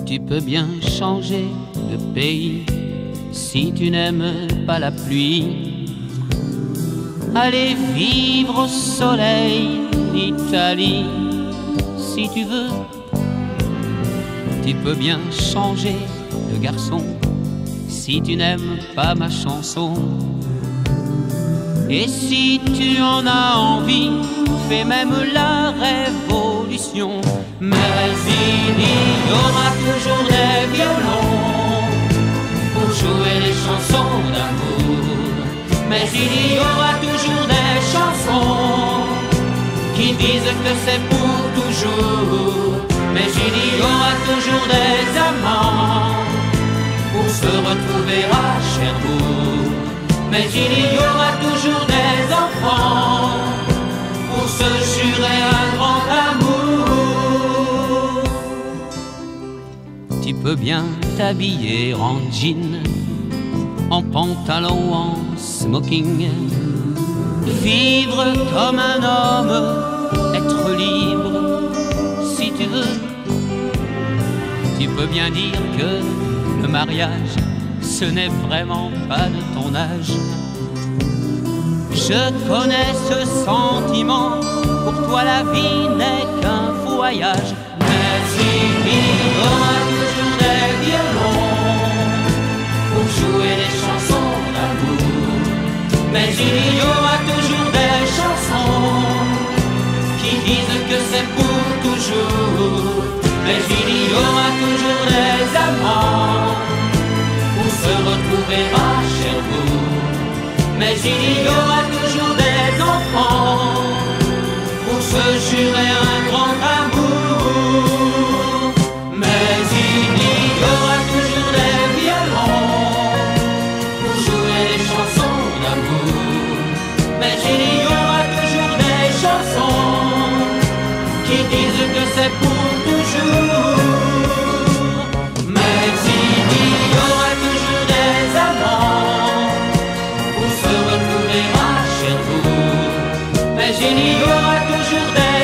Tu peux bien changer de pays si tu n'aimes pas la pluie. Aller vivre au soleil d'Italie si tu veux. Tu peux bien changer de garçon si tu n'aimes pas ma chanson. Et si tu en as envie, fais même la révolution. Mais il y aura toujours des violons pour jouer les chansons d'amour. Mais il y aura toujours des chansons qui disent que c'est pour toujours. Mais il y aura toujours des amants pour se retrouver à Cherbourg. Mais il y aura toujours des enfants pour se jurer un grand amour. Tu peux bien t'habiller en jean, en pantalon, en smoking, vivre comme un homme, être libre si tu veux. Tu peux bien dire que le mariage, ce n'est vraiment pas de ton âge. Je connais ce sentiment, pour toi la vie n'est qu'un voyage. Mais il y aura toujours des violons pour jouer les chansons d'amour. Mais il y aura toujours des chansons qui disent que c'est pour toujours. Mais il y aura toujours des amants pour se retrouver à Cherbourg. Mais il y aura toujours des enfants pour se jurer un grand amour. Mais il y aura toujours des violons pour jouer les chansons d'amour. Mais il y aura toujours des chansons qui disent que c'est pour toujours. Mais il y aura toujours des amants pour se retrouver à Cherbourg. Mais il y aura toujours des